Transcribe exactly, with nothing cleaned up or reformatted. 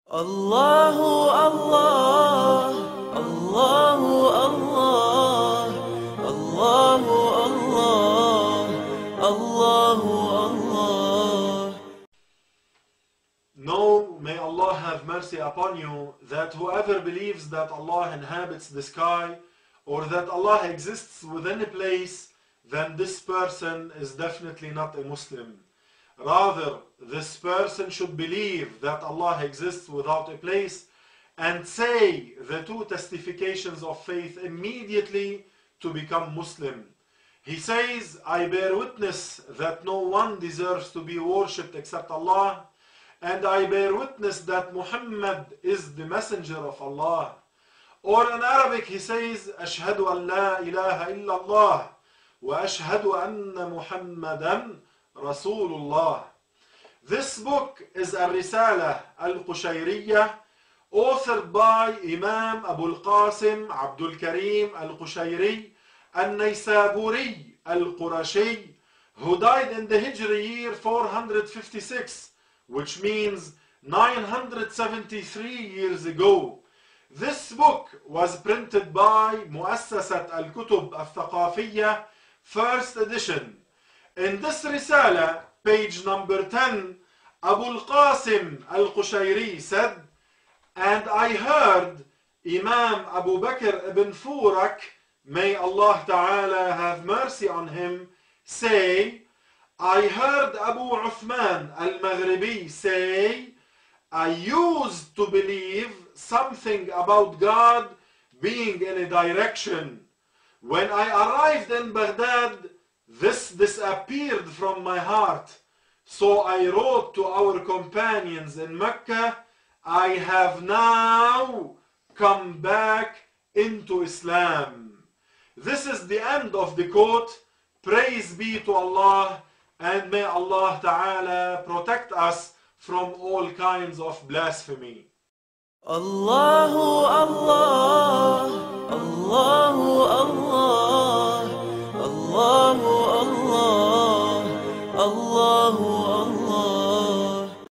الله الله الله الله الله الله الله الله. Know, may Allah have mercy upon you, that whoever believes that Allah inhabits the sky or that Allah exists within a place, then this person is definitely not a Muslim. Rather, this person should believe that Allah exists without a place and say the two testifications of faith immediately to become Muslim. He says, I bear witness that no one deserves to be worshipped except Allah, and I bear witness that Muhammad is the messenger of Allah. Or in Arabic he says, Ashhadu an la ilaha illallah wa ashhadu anna Muhammadan Rasulullah. This book is a Risala al-Qushayriyah, authored by Imam Abu al-Qasim Abdul Karim al-Qushayri al-Naysaburi al-Qurashi, who died in the Hijri year four hundred fifty-six, which means nine hundred seventy-three years ago. This book was printed by Muassasat al-Kutub al-Thaqafiyya, first edition. In this Risala, page number ten, Abu al-Qasim al-Qushayri said, and I heard Imam Abu Bakr ibn Furak, may Allah Ta'ala have mercy on him, say, I heard Abu Uthman al-Maghribi say, I used to believe something about God being in a direction. When I arrived in Baghdad, this disappeared from my heart. So I wrote to our companions in Mecca, I have now come back into Islam. This is the end of the quote. Praise be to Allah, and may Allah Ta'ala protect us from all kinds of blasphemy. الله الله الله الله